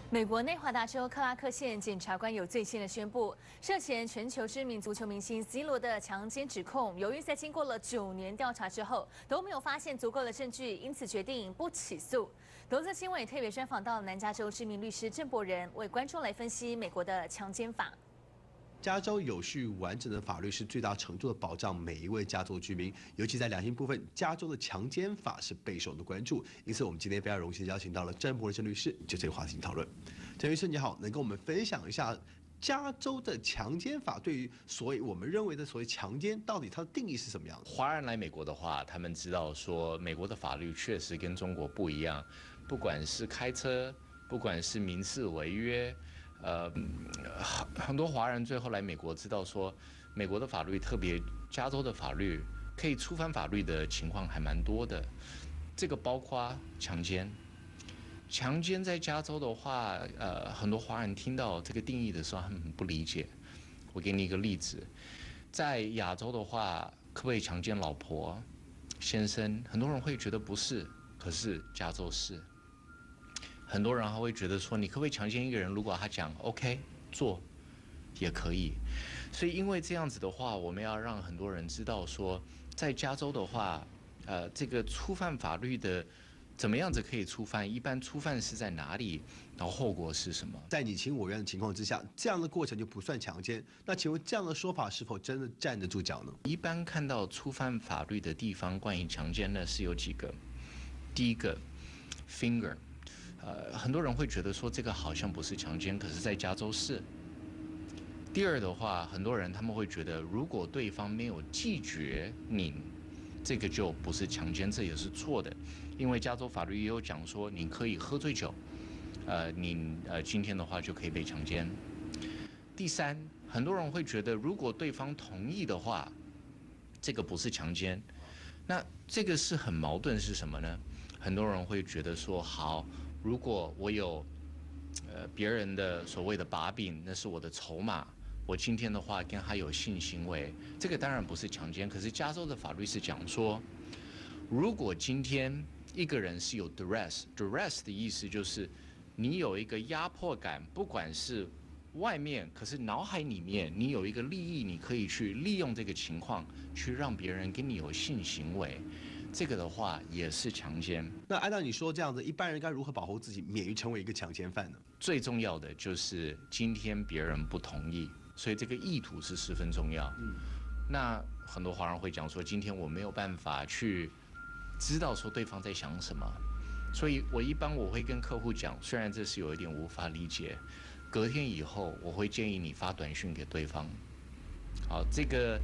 美国内华达州克拉克县检察官有最新的宣布，涉嫌全球知名足球明星 C 罗的强奸指控，由于在经过了9年调查之后都没有发现足够的证据，因此决定不起诉。独自新闻也特别专访到南加州知名律师郑博仁，为观众来分析美国的强奸法。 加州有序完整的法律是最大程度的保障每一位加州居民，尤其在两性部分，加州的强奸法是备受的关注。因此，我们今天非常荣幸邀请到了郑博仁郑律师，就这个话题讨论。郑律师你好，能跟我们分享一下加州的强奸法对于所谓我们认为的所谓强奸，到底它的定义是什么样的？ 华人来美国的话，他们知道说美国的法律确实跟中国不一样，不管是开车，不管是民事违约。 很多华人最后来美国，知道说美国的法律，特别加州的法律，可以触犯法律的情况还蛮多的。这个包括强奸。强奸在加州的话，很多华人听到这个定义的时候，他们很不理解。我给你一个例子，在亚洲的话，可不可以强奸老婆、先生？很多人会觉得不是，可是加州是。 很多人还会觉得说，你可不可以强奸一个人？如果他讲 OK 做，也可以。所以因为这样子的话，我们要让很多人知道说，在加州的话，这个触犯法律的怎么样子可以触犯？一般触犯是在哪里？然后后果是什么？ 在你情我愿的情况之下，这样的过程就不算强奸。那请问这样的说法是否真的站得住脚呢？ 一般看到触犯法律的地方，关于强奸呢是有几个。第一个 ，finger。 很多人会觉得说这个好像不是强奸，可是在加州是。第二的话，很多人他们会觉得，如果对方没有拒绝你，这个就不是强奸，这也是错的，因为加州法律也有讲说，你可以喝醉酒，你今天的话就可以被强奸。第三，很多人会觉得，如果对方同意的话，这个不是强奸，那这个是很矛盾，是什么呢？很多人会觉得说，好。 如果我有，别人的所谓的把柄，那是我的筹码。我今天的话跟他有性行为，这个当然不是强奸。可是加州的法律是讲说，如果今天一个人是有 duress 的意思就是你有一个压迫感，不管是外面，可是脑海里面你有一个利益，你可以去利用这个情况去让别人跟你有性行为。 这个的话也是强奸。 那按照你说这样子，一般人该如何保护自己，免于成为一个强奸犯呢？ 最重要的就是今天别人不同意，所以这个意图是十分重要。那很多华人会讲说，今天我没有办法去知道说对方在想什么，所以我一般会跟客户讲，虽然这是有一点无法理解，隔天以后我会建议你发短讯给对方。好，这个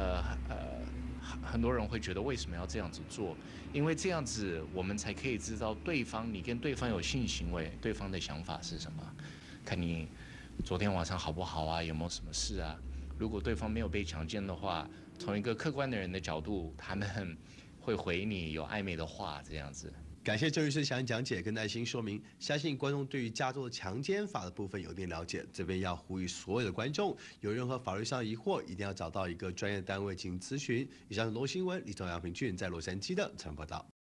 很多人会觉得为什么要这样子做？因为这样子我们才可以知道对方，你跟对方有性行为，对方的想法是什么？看你昨天晚上好不好啊？有没有什么事啊？如果对方没有被强奸的话，从一个客观的人的角度，他们会回你有暧昧的话，这样子。 感谢郑律师详细讲解跟耐心说明，相信观众对于加州的强奸法的部分有一定了解。这边要呼吁所有的观众，有任何法律上疑惑，一定要找到一个专业单位进行咨询。以上是罗新闻，李宗阳、平俊在洛杉矶的采访报道。